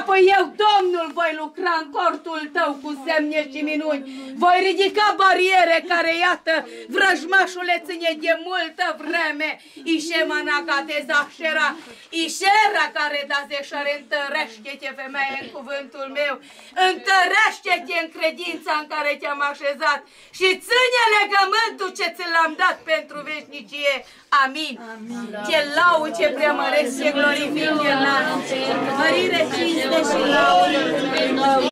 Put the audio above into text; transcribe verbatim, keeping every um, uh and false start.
apoi eu, Domnul, voi lucra în cortul tău cu semne și minuni. Voi ridica bariere care, iată, vrăjmașul le ține de multă vreme. Ișemanaca de zașera, Ișera care da zeșare, întărește-te, femeie, în cuvântul meu. Întărește-te în credința în care te-am așezat și ține legământul ce ți l-am dat pentru veșnicie. Amin. Amin. Ce laud, ce preamăresc, ce glorific, ce înalt. Mărire, cinste și laudă.